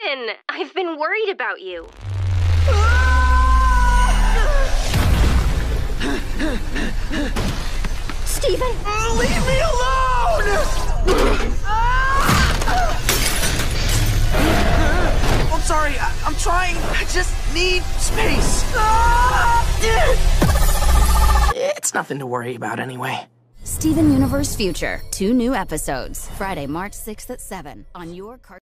Steven! I've been worried about you. Steven! Leave me alone! I'm sorry, I'm trying. I just need space. It's nothing to worry about anyway. Steven Universe Future. 2 new episodes. Friday, March 6th at 7 on your cartoon.